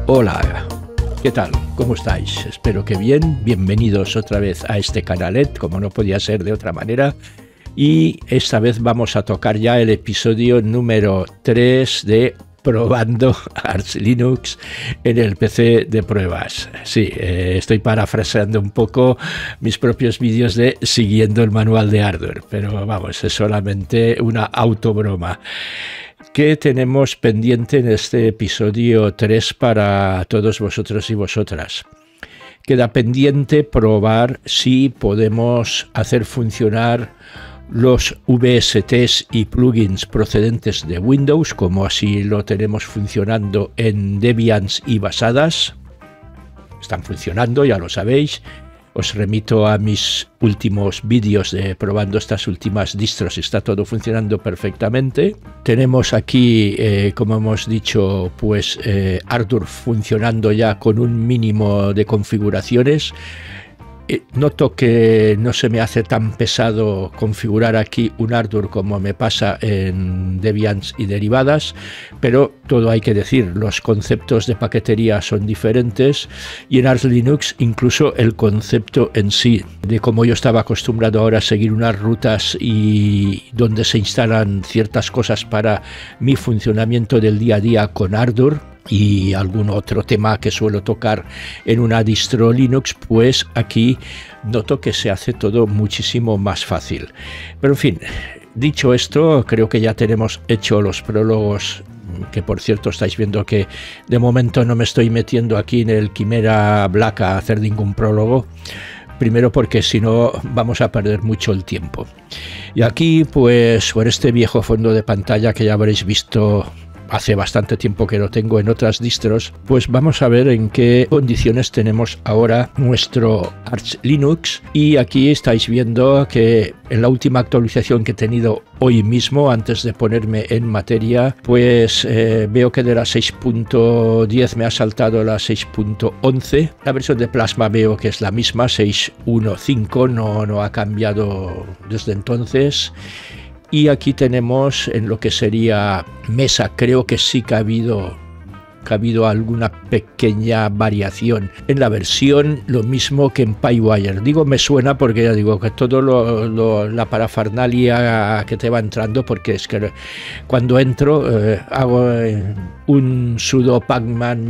Hola, ¿qué tal? ¿Cómo estáis? Espero que bien. Bienvenidos otra vez a este canalet, como no podía ser de otra manera. Y esta vez vamos a tocar ya el episodio número 3 de Probando Arch Linux en el PC de pruebas. Sí, estoy parafraseando un poco mis propios vídeos de siguiendo el manual de hardware, pero vamos, es solamente una autobroma. ¿Qué tenemos pendiente en este episodio 3 para todos vosotros y vosotras? Queda pendiente probar si podemos hacer funcionar los VSTs y plugins procedentes de Windows, como así lo tenemos funcionando en Debian y basadas. Están funcionando, ya lo sabéis. Os remito a mis últimos vídeos de probando estas últimas distros, está todo funcionando perfectamente. Tenemos aquí, como hemos dicho, pues Ardour funcionando ya con un mínimo de configuraciones. Noto que no se me hace tan pesado configurar aquí un Ardour como me pasa en Debian y derivadas, pero todo hay que decir, los conceptos de paquetería son diferentes y en Arch Linux incluso el concepto en sí, de cómo yo estaba acostumbrado ahora a seguir unas rutas y donde se instalan ciertas cosas para mi funcionamiento del día a día con Ardour, y algún otro tema que suelo tocar en una distro Linux, pues aquí noto que se hace todo muchísimo más fácil. Pero en fin, dicho esto, creo que ya tenemos hecho los prólogos, que por cierto estáis viendo que de momento no me estoy metiendo aquí en el Quimera Black a hacer ningún prólogo. Primero porque si no vamos a perder mucho el tiempo. Y aquí pues por este viejo fondo de pantalla que ya habréis visto hace bastante tiempo que lo tengo en otras distros, pues vamos a ver en qué condiciones tenemos ahora nuestro Arch Linux. Y aquí estáis viendo que en la última actualización que he tenido hoy mismo, antes de ponerme en materia, pues veo que de la 6.10 me ha saltado la 6.11. La versión de Plasma veo que es la misma, 6.1.5, no ha cambiado desde entonces. Y aquí tenemos en lo que sería Mesa, creo que sí que ha habido alguna pequeña variación en la versión, lo mismo que en PyWire. Digo me suena porque ya digo que todo la parafernalia que te va entrando, porque es que cuando entro hago un sudo pacman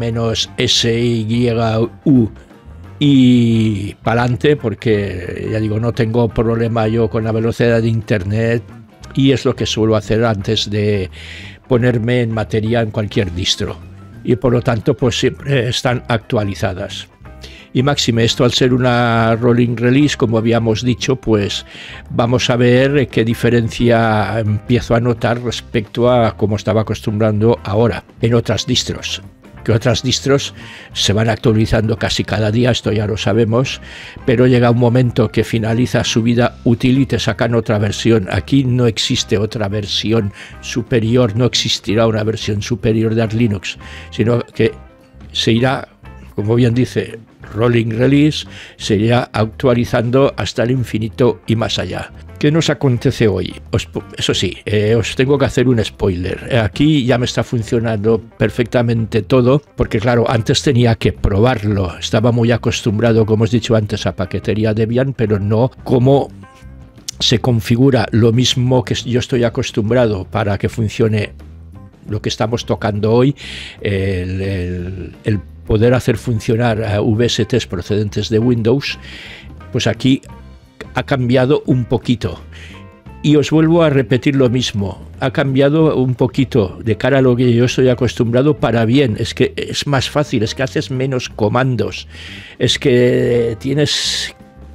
-SYU y para adelante, porque ya digo no tengo problema yo con la velocidad de internet. Y es lo que suelo hacer antes de ponerme en materia en cualquier distro. Y por lo tanto, pues siempre están actualizadas. Y máxime, esto al ser una rolling release, como habíamos dicho, pues vamos a ver qué diferencia empiezo a notar respecto a cómo estaba acostumbrando ahora en otras distros. Que otras distros se van actualizando casi cada día, esto ya lo sabemos, pero llega un momento que finaliza su vida útil y te sacan otra versión. Aquí no existe otra versión superior, no existirá una versión superior de Arch Linux, sino que se irá, como bien dice, rolling release, se irá actualizando hasta el infinito y más allá. ¿Qué nos acontece hoy? Eso sí, os tengo que hacer un spoiler. Aquí ya me está funcionando perfectamente todo, porque claro, antes tenía que probarlo. Estaba muy acostumbrado, como os he dicho antes, a paquetería Debian, pero no como se configura lo mismo que yo estoy acostumbrado para que funcione lo que estamos tocando hoy, el poder hacer funcionar VSTs procedentes de Windows. Pues aquí ha cambiado un poquito y os vuelvo a repetir lo mismo, ha cambiado un poquito de cara a lo que yo estoy acostumbrado para bien. Es que es más fácil, es que haces menos comandos, es que tienes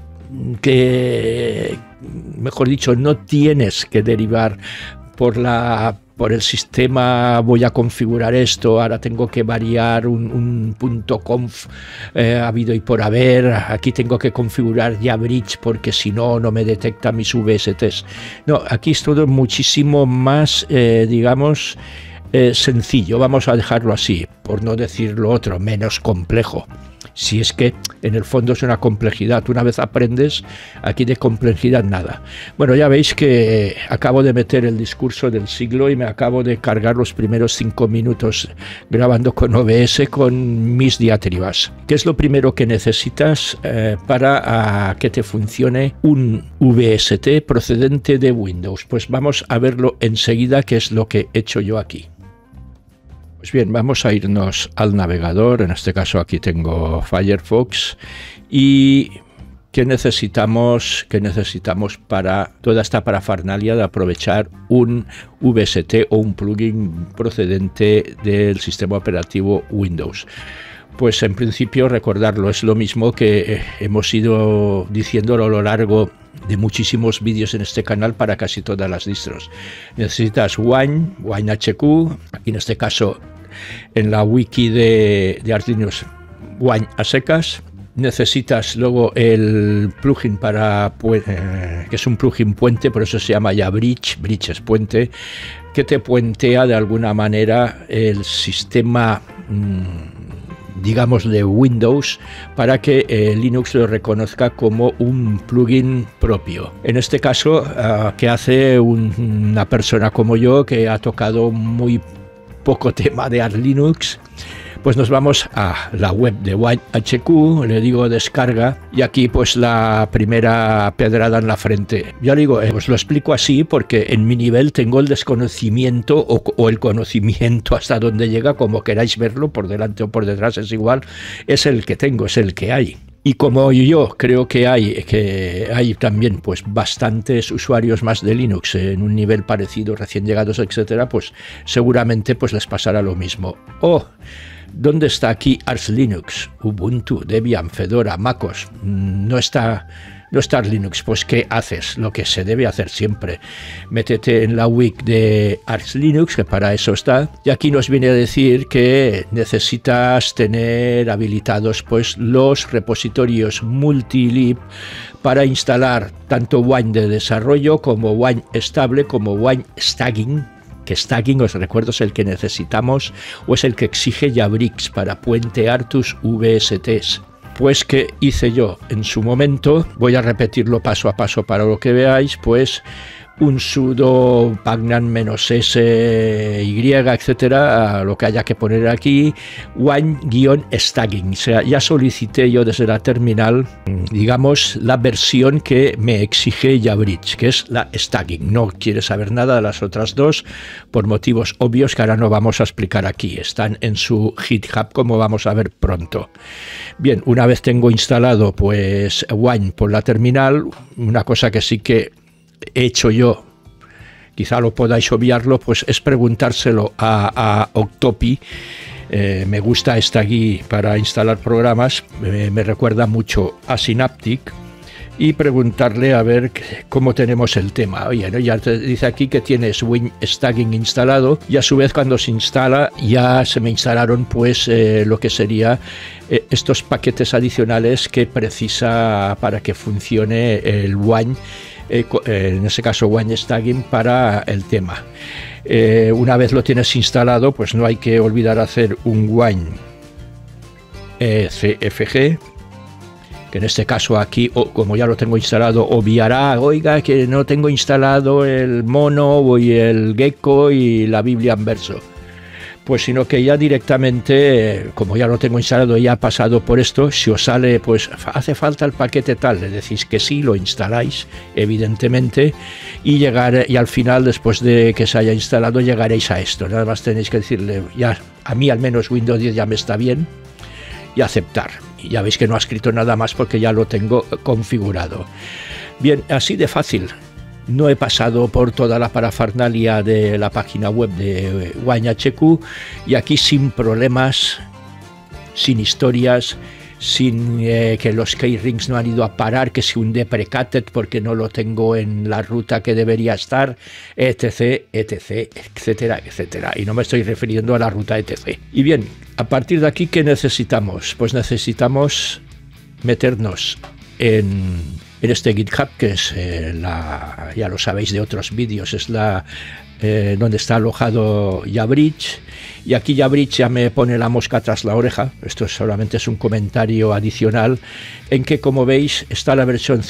que, mejor dicho, no tienes que derivar por el sistema, voy a configurar esto, ahora tengo que variar un .conf habido y por haber, aquí tengo que configurar ya bridge porque si no, no me detecta mis VSTs. No, aquí es todo muchísimo más, digamos, sencillo, vamos a dejarlo así, por no decir lo otro, menos complejo. Si es que en el fondo es una complejidad, una vez aprendes, aquí de complejidad nada. Bueno, ya veis que acabo de meter el discurso del siglo y me acabo de cargar los primeros 5 minutos grabando con OBS con mis diatribas. ¿Qué es lo primero que necesitas para que te funcione un VST procedente de Windows? Pues vamos a verlo enseguida, qué es lo que he hecho yo aquí. Pues bien, vamos a irnos al navegador, en este caso aquí tengo Firefox, y ¿qué necesitamos para toda esta parafernalia de aprovechar un VST o un plugin procedente del sistema operativo Windows? Pues en principio recordarlo, es lo mismo que hemos ido diciendo a lo largo de muchísimos vídeos en este canal para casi todas las distros. Necesitas Wine HQ, aquí en este caso en la wiki de Arch Linux, Wine a secas. Necesitas luego el plugin para que es un plugin puente, por eso se llama ya Bridge es puente, que te puentea de alguna manera el sistema digamos de Windows para que Linux lo reconozca como un plugin propio. En este caso, que hace una persona como yo que ha tocado muy poco tema de Arch Linux, pues nos vamos a la web de WineHQ, le digo descarga y aquí pues la primera pedrada en la frente. Ya digo, os lo explico así porque en mi nivel tengo el desconocimiento o el conocimiento hasta donde llega, como queráis verlo, por delante o por detrás es igual, es el que tengo, es el que hay. Y como yo creo que hay también pues bastantes usuarios más de Linux en un nivel parecido, recién llegados, etcétera, pues seguramente pues les pasará lo mismo. ¿Dónde está aquí Arch Linux? Ubuntu, Debian, Fedora, MacOS. No está Arch Linux. Pues ¿qué haces? Lo que se debe hacer siempre. Métete en la wiki de Arch Linux, que para eso está. Y aquí nos viene a decir que necesitas tener habilitados pues los repositorios multilib para instalar tanto Wine de desarrollo como Wine estable como Wine staging. Que staging, os recuerdo, es el que necesitamos o es el que exige Jabrix para puentear tus VSTs. Pues que hice yo en su momento, voy a repetirlo paso a paso para lo que veáis, pues un sudo pagnan -sy, etcétera, lo que haya que poner aquí, wine-staging. O sea, ya solicité yo desde la terminal, digamos, la versión que me exige Jabrix, que es la staging. No quiere saber nada de las otras dos, por motivos obvios que ahora no vamos a explicar aquí. Están en su GitHub, como vamos a ver pronto. Bien, una vez tengo instalado pues Wine por la terminal, una cosa que sí que he hecho yo, quizá lo podáis obviarlo, pues es preguntárselo a Octopi. Me gusta esta guía para instalar programas, me recuerda mucho a Synaptic, y preguntarle a ver cómo tenemos el tema. Oye, ¿no? Ya te dice aquí que tienes WinStagging instalado y a su vez cuando se instala ya se me instalaron pues lo que sería estos paquetes adicionales que precisa para que funcione el Wine, en ese caso WineStagging para el tema. Una vez lo tienes instalado, pues no hay que olvidar hacer un Wine CFG, que en este caso aquí, como ya lo tengo instalado, obviará, oiga, que no tengo instalado el mono y el gecko y la Biblia en verso. Pues sino que ya directamente, como ya lo tengo instalado y ya ha pasado por esto, si os sale, pues hace falta el paquete tal, le decís que sí, lo instaláis, evidentemente, y al final, después de que se haya instalado, llegaréis a esto. Nada más tenéis que decirle, ya, a mí al menos Windows 10 ya me está bien, y aceptar. Y ya veis que no ha escrito nada más porque ya lo tengo configurado. Bien, así de fácil. No he pasado por toda la parafernalia de la página web de WineHQ y aquí sin problemas, sin historias, sin que los keyrings no han ido a parar, que si un deprecated porque no lo tengo en la ruta que debería estar, etc, etc, etcétera, etcétera. Y no me estoy refiriendo a la ruta etc. Y bien, a partir de aquí, ¿qué necesitamos? Pues necesitamos meternos en este GitHub, que es ya lo sabéis de otros vídeos, es donde está alojado Jabrix, Y aquí Jabrich ya me pone la mosca tras la oreja, esto solamente es un comentario adicional, en que como veis está la versión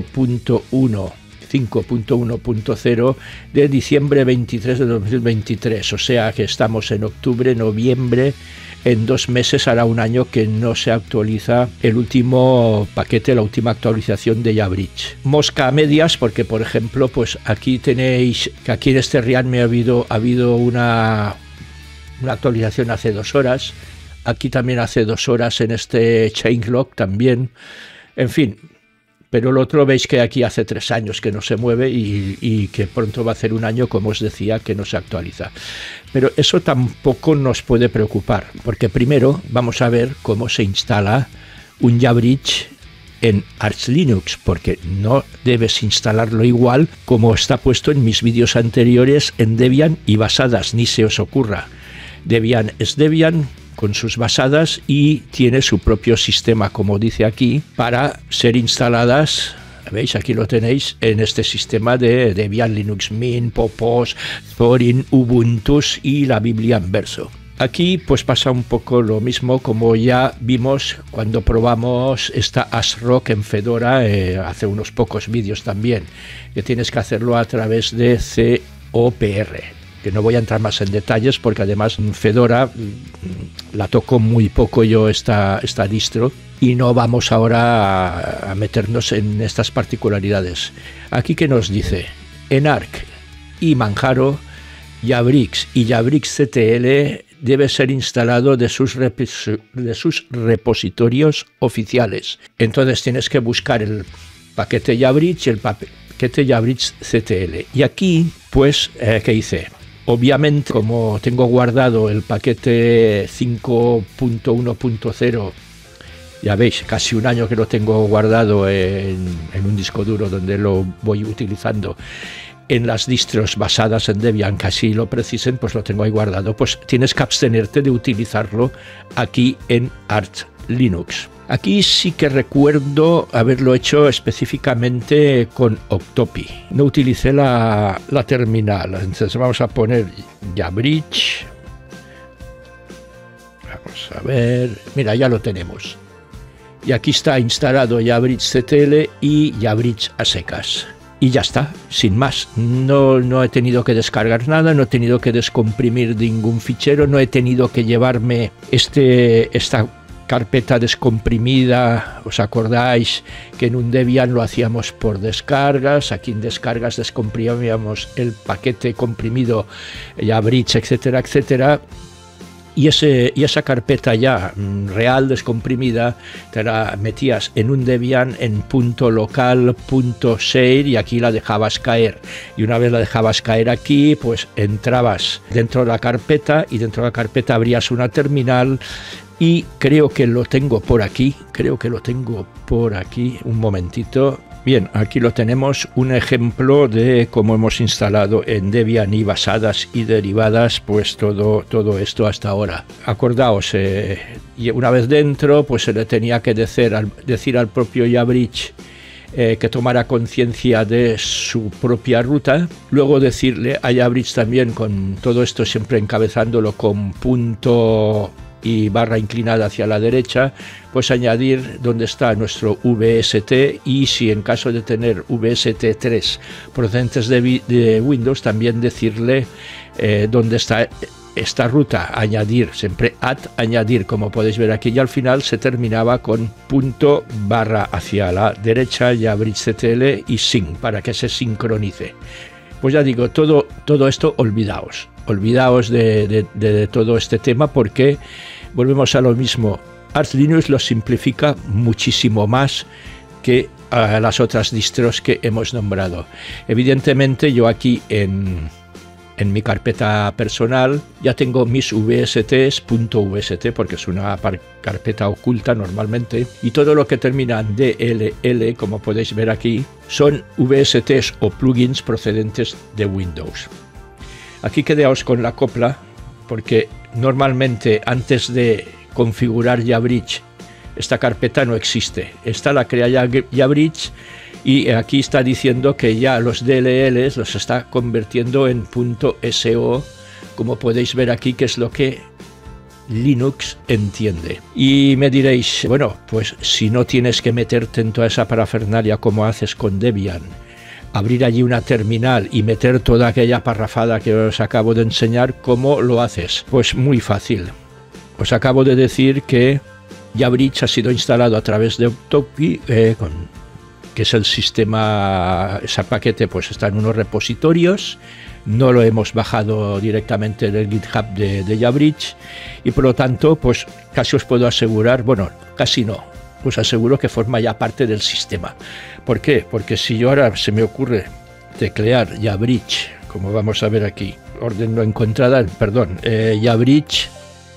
5.1.0 de diciembre 23 de 2023, o sea que estamos en octubre, noviembre, en 2 meses hará un año que no se actualiza el último paquete, la última actualización de Jabrich. Mosca a medias, porque por ejemplo, pues aquí tenéis que aquí en este readme ha habido una actualización hace 2 horas, aquí también hace 2 horas en este changelog también, en fin. Pero el otro veis que aquí hace 3 años que no se mueve y que pronto va a hacer un año, como os decía, que no se actualiza. Pero eso tampoco nos puede preocupar, porque primero vamos a ver cómo se instala un Jabrich en Arch Linux, porque no debes instalarlo igual como está puesto en mis vídeos anteriores en Debian y basadas, ni se os ocurra. Debian es Debian con sus basadas y tiene su propio sistema, como dice aquí, para ser instaladas, veis, aquí lo tenéis, en este sistema de Debian, Linux Mint, Popos, Zorin, Ubuntu y la Biblia en verso. Aquí pues pasa un poco lo mismo como ya vimos cuando probamos esta ASRock en Fedora hace unos pocos vídeos también, que tienes que hacerlo a través de COPR. Que no voy a entrar más en detalles porque además en Fedora la toco muy poco yo esta distro y no vamos ahora a meternos en estas particularidades. Aquí que nos dice, en Arch y Manjaro, Jabrich y JabrichCTL debe ser instalado de sus repositorios oficiales. Entonces tienes que buscar el paquete Jabrich y el paquete JabrichCTL. Y aquí, pues, ¿qué hice? Obviamente, como tengo guardado el paquete 5.1.0, ya veis, casi un año que lo tengo guardado en un disco duro donde lo voy utilizando en las distros basadas en Debian, que así lo precisen, pues lo tengo ahí guardado. Pues tienes que abstenerte de utilizarlo aquí en Arch Linux. Aquí sí que recuerdo haberlo hecho específicamente con Octopi. No utilicé la terminal. Entonces vamos a poner Jabrich. Vamos a ver. Mira, ya lo tenemos. Y aquí está instalado JabrichCTL y Jabrich a secas. Y ya está, sin más. No he tenido que descargar nada, no he tenido que descomprimir ningún fichero, no he tenido que llevarme esta carpeta descomprimida. ¿Os acordáis que en un Debian lo hacíamos por descargas? Aquí en descargas descomprimíamos el paquete comprimido, Jabrich, etcétera, etcétera. Y esa carpeta ya real descomprimida te la metías en un Debian en .local.share y aquí la dejabas caer. Y una vez la dejabas caer aquí, pues entrabas dentro de la carpeta y dentro de la carpeta abrías una terminal. Y creo que lo tengo por aquí, un momentito. Bien, aquí lo tenemos, un ejemplo de cómo hemos instalado en Debian y basadas y derivadas, pues todo esto hasta ahora. Acordaos, y una vez dentro, pues se le tenía que decir al propio Jabrich que tomara conciencia de su propia ruta, luego decirle a Jabrich también, con todo esto siempre encabezándolo con punto y barra inclinada hacia la derecha, pues añadir dónde está nuestro VST y si en caso de tener VST3 procedentes de Windows, también decirle dónde está esta ruta, añadir, siempre añadir, como podéis ver aquí, y al final se terminaba con punto barra hacia la derecha, JabrichCTL y sync, para que se sincronice. Pues ya digo, todo esto olvidaos de todo este tema, porque volvemos a lo mismo. Arch Linux lo simplifica muchísimo más que a las otras distros que hemos nombrado. Evidentemente yo aquí en mi carpeta personal ya tengo mis VSTs, .vst, porque es una carpeta oculta normalmente, y todo lo que termina en DLL, como podéis ver aquí, son VSTs o plugins procedentes de Windows. Aquí quedaos con la copla, porque normalmente antes de configurar Jabrich, esta carpeta no existe. Esta la crea Jabrich y aquí está diciendo que ya los DLLs los está convirtiendo en .so como podéis ver aquí, que es lo que Linux entiende. Y me diréis, bueno, pues si no tienes que meterte en toda esa parafernalia como haces con Debian, abrir allí una terminal y meter toda aquella parrafada que os acabo de enseñar, ¿cómo lo haces? Pues muy fácil. Os acabo de decir que JaBridge ha sido instalado a través de Autopsy, que es el sistema, ese paquete pues está en unos repositorios, no lo hemos bajado directamente del GitHub de JaBridge, y por lo tanto pues casi os puedo asegurar, bueno, casi no, os aseguro que forma ya parte del sistema. ¿Por qué? Porque si yo ahora se me ocurre teclear JaBridge, como vamos a ver aquí, orden no encontrada, perdón, JaBridge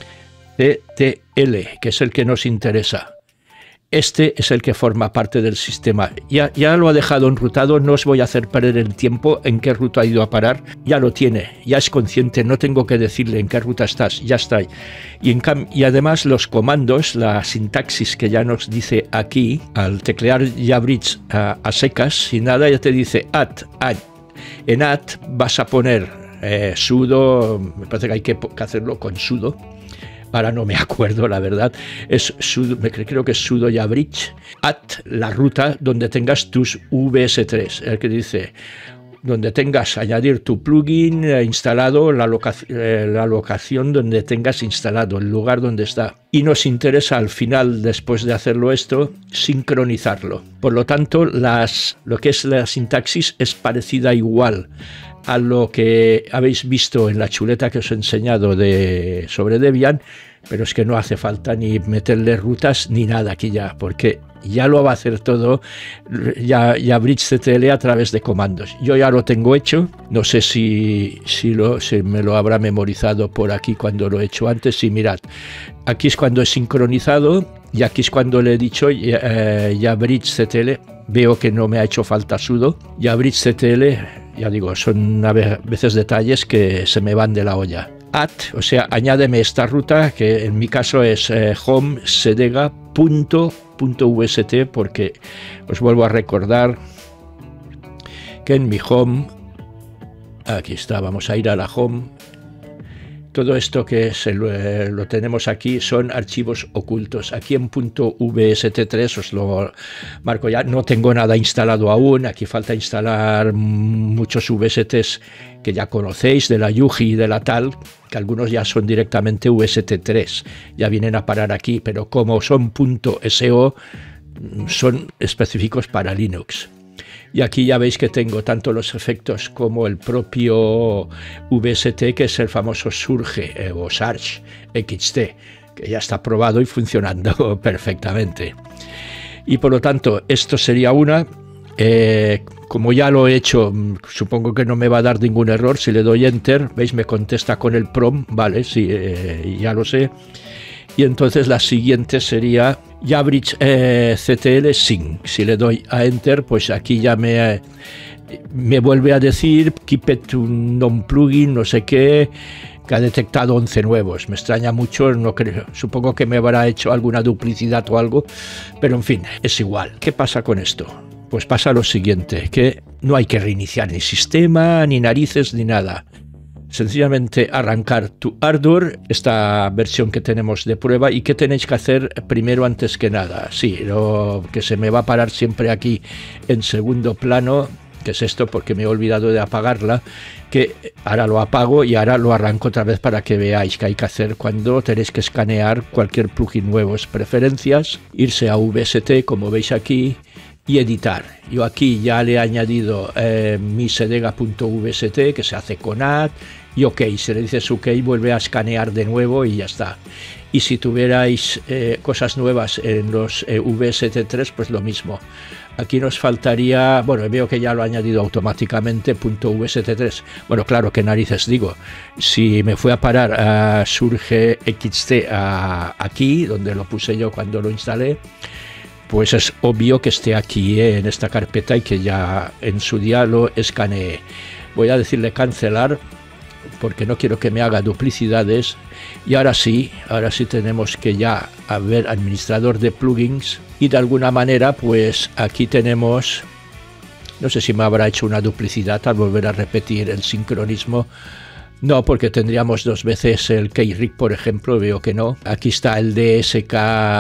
CTL, que es el que nos interesa. Este es el que forma parte del sistema. Ya lo ha dejado enrutado, no os voy a hacer perder el tiempo en qué ruta ha ido a parar. Ya lo tiene, ya es consciente, no tengo que decirle en qué ruta estás, ya está. Y además los comandos, la sintaxis que ya nos dice aquí, al teclear JaBridge a secas, sin nada, ya te dice add. En add vas a poner sudo, me parece que hay que hacerlo con sudo. Ahora no me acuerdo, la verdad, es sudo, creo que es sudo JaBridge, la ruta donde tengas tus VS3, el que dice, donde tengas añadir tu plugin instalado, la locación donde tengas instalado, el lugar donde está. Y nos interesa al final, después de hacerlo esto, sincronizarlo. Por lo tanto, lo que es la sintaxis es parecida igual a lo que habéis visto en la chuleta que os he enseñado sobre Debian, pero es que no hace falta ni meterle rutas ni nada aquí ya, porque ya lo va a hacer todo JaBridge CTL a través de comandos. Yo ya lo tengo hecho, no sé si me lo habrá memorizado por aquí cuando lo he hecho antes. Sí, mirad, aquí es cuando he sincronizado y aquí es cuando le he dicho JaBridge CTL. Veo que no me ha hecho falta sudo. JaBridge CTL, ya digo, son a veces detalles que se me van de la olla. O sea, añádeme esta ruta, que en mi caso es home sedega.vst, porque os vuelvo a recordar que en mi home, aquí está, vamos a ir a la home. Todo esto que lo tenemos aquí son archivos ocultos. Aquí en .vst3 os lo marco ya. No tengo nada instalado aún. Aquí falta instalar muchos VSTs que ya conocéis, de la Yuji y de la tal, que algunos ya son directamente VST3. Ya vienen a parar aquí, pero como son .so, son específicos para Linux. Y aquí ya veis que tengo tanto los efectos como el propio VST, que es el famoso Surge o Surge XT, que ya está probado y funcionando perfectamente. Y por lo tanto, esto sería una. Como ya lo he hecho, supongo que no me va a dar ningún error. Si le doy Enter, veis, me contesta con el prom, vale, sí, ya lo sé. Y entonces la siguiente sería JaBridge CTL Sync. Si le doy a Enter, pues aquí ya me vuelve a decir keep it to non-plugin, no sé qué, que ha detectado 11 nuevos. Me extraña mucho, no creo, supongo que me habrá hecho alguna duplicidad o algo, pero en fin, es igual. ¿Qué pasa con esto? Pues pasa lo siguiente, que no hay que reiniciar ni sistema, ni narices, ni nada. Sencillamente arrancar tu Ardour, esta versión que tenemos de prueba. ¿Y qué tenéis que hacer primero antes que nada? Sí, lo que se me va a parar siempre aquí en segundo plano, que es esto porque me he olvidado de apagarla, que ahora lo apago y ahora lo arranco otra vez para que veáis qué hay que hacer cuando tenéis que escanear cualquier plugin nuevo. Es preferencias, irse a VST, como veis aquí, y editar. Yo aquí ya le he añadido mi sedega.vst, que se hace con add, y OK, si le dices OK, vuelve a escanear de nuevo y ya está. Y si tuvierais cosas nuevas en los VST3, pues lo mismo. Aquí nos faltaría, bueno, veo que ya lo ha añadido automáticamente .vst3. Bueno, claro, qué narices digo. Si me fue a parar a Surge XT aquí, donde lo puse yo cuando lo instalé, pues es obvio que esté aquí en esta carpeta y que ya en su día lo escaneé. Voy a decirle cancelar porque no quiero que me haga duplicidades. Y ahora sí tenemos que ya ver administrador de plugins, y de alguna manera pues aquí tenemos, no sé si me habrá hecho una duplicidad al volver a repetir el sincronismo. No, porque tendríamos dos veces el K-Rig, por ejemplo, veo que no. Aquí está el DSK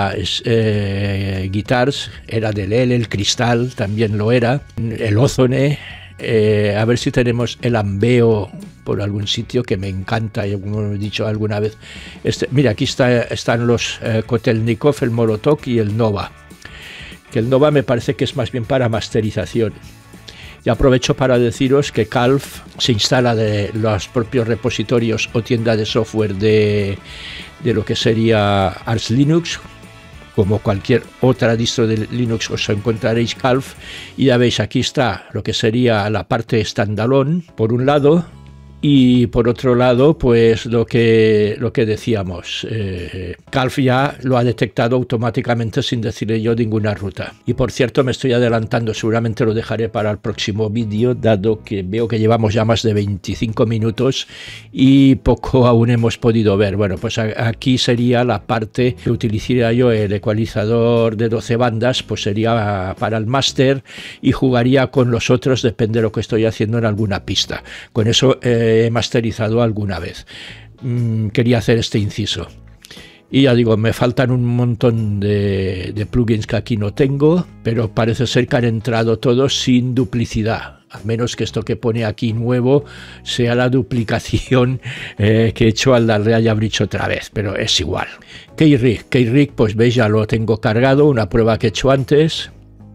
Guitars, era del L, el Cristal también lo era, el Ozone, a ver si tenemos el Ambeo por algún sitio, que me encanta, como he dicho alguna vez. Mira, aquí están los Kotelnikov, el Molotov y el Nova, que el Nova me parece que es más bien para masterización. Y aprovecho para deciros que Calf se instala de los propios repositorios o tienda de software de lo que sería Arch Linux. Como cualquier otra distro de Linux os encontraréis Calf, y ya veis, aquí está lo que sería la parte standalone por un lado, y por otro lado pues lo que decíamos, Calf ya lo ha detectado automáticamente sin decirle yo ninguna ruta. Y por cierto, me estoy adelantando, seguramente lo dejaré para el próximo vídeo, dado que veo que llevamos ya más de 25 minutos y poco aún hemos podido ver. Bueno, pues aquí sería la parte que utilizaría yo, el ecualizador de 12 bandas, pues sería para el máster, y jugaría con los otros, depende de lo que estoy haciendo en alguna pista. Con eso he masterizado alguna vez. Quería hacer este inciso. Y ya digo, me faltan un montón de plugins que aquí no tengo, pero parece ser que han entrado todos sin duplicidad, a menos que esto que pone aquí nuevo sea la duplicación que he hecho al darle a Bridge otra vez, pero es igual. K-Rig, pues veis, ya lo tengo cargado, una prueba que he hecho antes.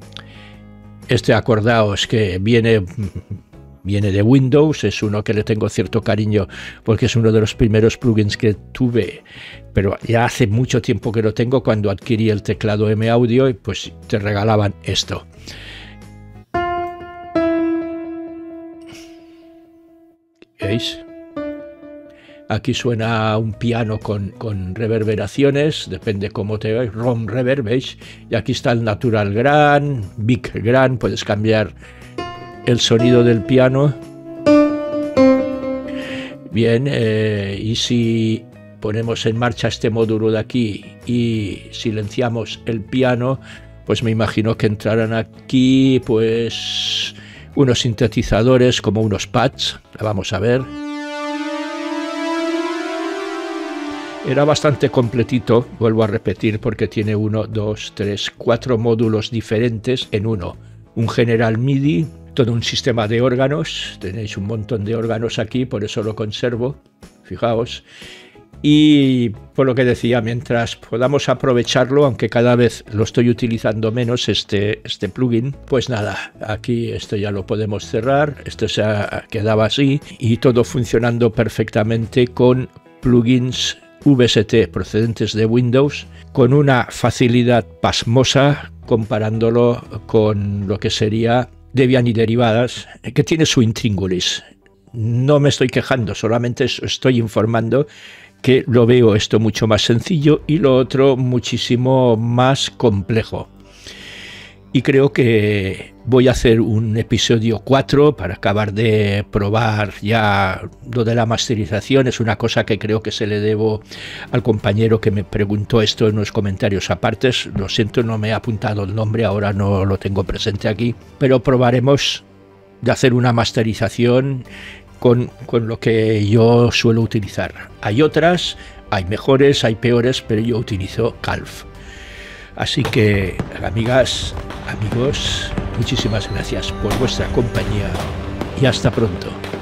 Acordaos que viene de Windows, es uno que le tengo cierto cariño porque es uno de los primeros plugins que tuve, pero ya hace mucho tiempo que lo tengo, cuando adquirí el teclado M-Audio, y pues te regalaban esto. ¿Veis? Aquí suena un piano con reverberaciones, depende cómo te veis, ROM reverb, ¿veis? Y aquí está el Natural Grand, Big Grand, puedes cambiar el sonido del piano. Bien, y si ponemos en marcha este módulo de aquí y silenciamos el piano, pues me imagino que entrarán aquí pues unos sintetizadores como unos pads. Vamos a ver. Era bastante completito, vuelvo a repetir, porque tiene 1, 2, 3, 4 módulos diferentes en uno. Un General MIDI, todo un sistema de órganos, tenéis un montón de órganos aquí, por eso lo conservo, fijaos. Y por lo que decía, mientras podamos aprovecharlo, aunque cada vez lo estoy utilizando menos, este plugin, pues nada, aquí esto ya lo podemos cerrar, esto se quedaba así, y todo funcionando perfectamente con plugins VST procedentes de Windows, con una facilidad pasmosa comparándolo con lo que sería Debian y derivadas, que tiene su intríngulis. No me estoy quejando, solamente estoy informando que lo veo esto mucho más sencillo y lo otro muchísimo más complejo. Y creo que voy a hacer un episodio 4 para acabar de probar ya lo de la masterización. Es una cosa que creo que se le debo al compañero que me preguntó esto en los comentarios apartes. Lo siento, no me he apuntado el nombre, ahora no lo tengo presente aquí. Pero probaremos de hacer una masterización con lo que yo suelo utilizar. Hay otras, hay mejores, hay peores, pero yo utilizo Calf. Así que, amigas, amigos, muchísimas gracias por vuestra compañía y hasta pronto.